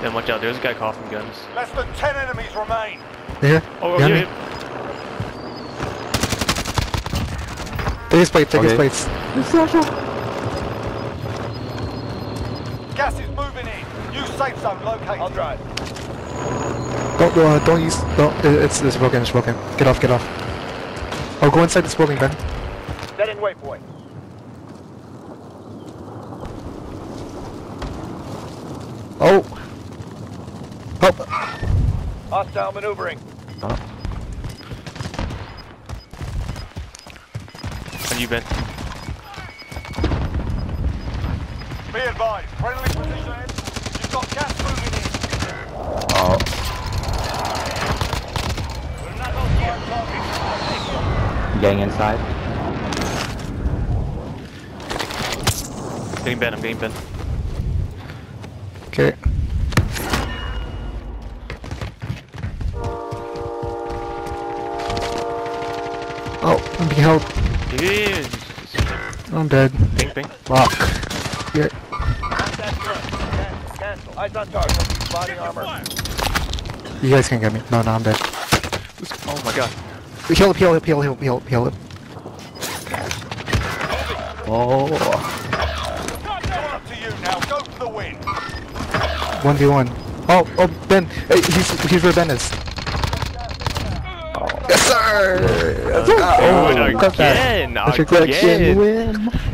Ben, watch out, there's a guy coughing guns. Less than 10 enemies remain. Here. Oh, Behind yeah, me. yeah. Take his plate, take his plates. Gas is moving in. New safe zone located. I'll drive. Don't use, it's broken, it's broken. Get off, get off. Oh, go inside this building, Ben. Dead in waypoint. Oh! Oh! Hostile maneuvering. On you, Ben. Be advised, friendly position. You've got gas moving in. Oh. We're not on target. Getting inside. Getting Ben, I'm getting Ben. Okay. Oh, I'm being held. Yeah. I'm dead. Ping, ping. Lock. Yeah. Cancel. Eyes on target. Body armor. You guys can get me. No, I'm dead. Oh my god. Heal it. Oh. It's up to you now. Go for the win. 1v1. Oh, Ben. Hey, he's where Ben is. Yes, sir! Oh, got that. again! That's your collection Again! win.